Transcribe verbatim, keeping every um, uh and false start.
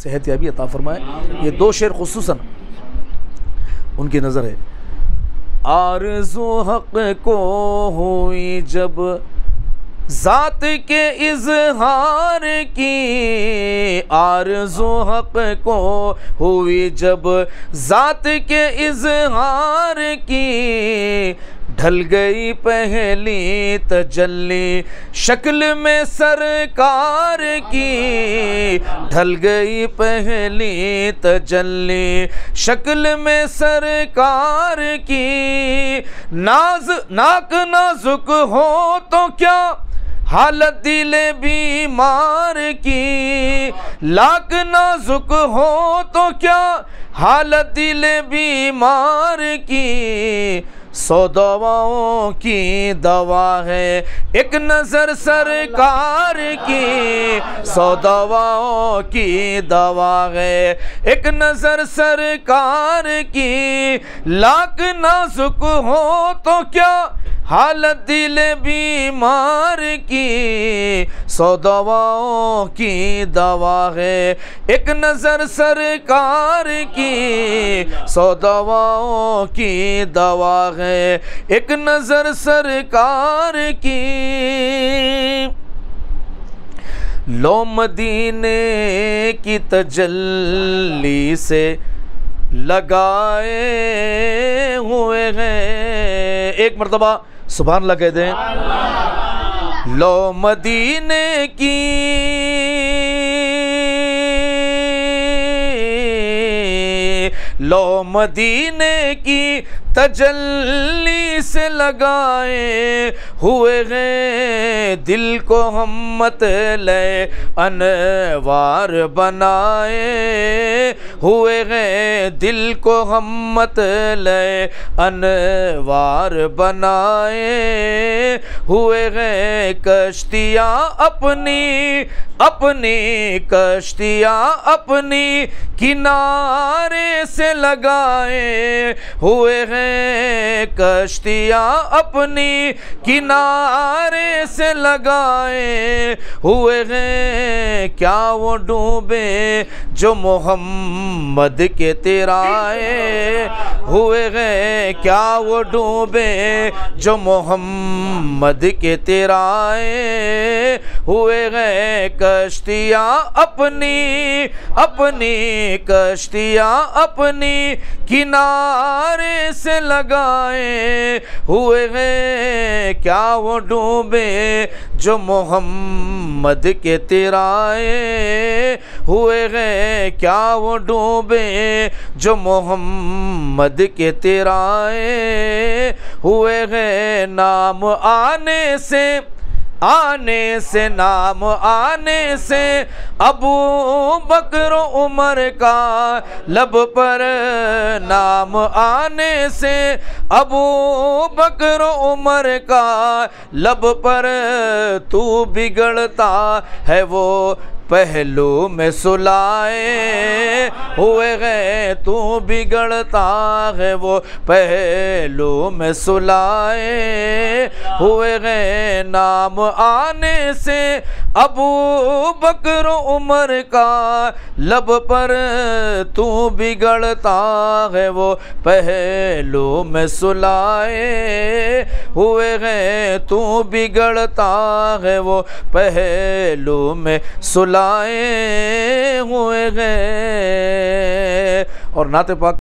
सेहतयाबी अता फरमाए। ये दो शेर खुसूसन उनकी नज़र है। आरज़ू हक़ को हुई जब ज़ात के इज़हार की, आरज़ू हक़ को हुई जब ज़ात के इज़हार की, ढल गई पहली तजल्ली शक्ल में सरकार की, ढल गई पहली तजल्ली शक्ल में सरकार की। नाज नाक नाजुक हो तो क्या हालत दिले बीमार की, लाक नाजुक हो तो क्या हालत दिले बीमार की। सौ दवाओं की दवा है एक नज़र सरकार की, सौ दवाओं की दवा है एक नज़र सरकार की। लाख नाजुक हो तो क्या हालत दिल बीमार की, सौ दवाओं की दवा है एक नज़र सरकार की, सौ दवाओं की दवा है एक नज़र सरकार की। लो मदीने की तजल्ली से लगाए हुए हैं, एक मरतबा सुभान अल्लाह कह दें। लो मदीने की लो मदीने की तजल्ली से लगाए हुए हैं, दिल को हम मत ले अनवार बनाए हुए हैं, दिल को हम मत ले अनवार बनाए हुए हैं। कश्तियाँ अपनी अपनी कश्तियाँ अपनी किनारे से लगाए हुए हैं, कश्तियाँ अपनी किनारे से लगाए हुए हैं। क्या वो डूबे जो मोहम्मद के तिराए हुए हैं, क्या वो डूबे जो मोहम्मद के तिराए हुए हैं। कश्तियाँ अपनी अपनी कश्तियाँ अपनी किनारे से लगाए हुए हैं, क्या वो डूबे जो मोहम्मद के तिराए हुए हैं, क्या वो डूबे जो मोहम्मद के तिराए हुए हैं। नाम आने से आने से नाम आने से अबू बकर उमर का लब पर, नाम आने से अबू बकर उमर का लब पर, तू बिगड़ता है वो पहलू में सुलाए हुए हैं, तू बिगड़ता है वो पहलू में सुलाए हुए हैं। नाम आने से अबू बकर उमर का लब पर, तू बिगड़ता है वो पहलू में सुलाए हुए हैं, तू बिगड़ता है वो पहलू में सुलाए हुए हैं। और नाते पाक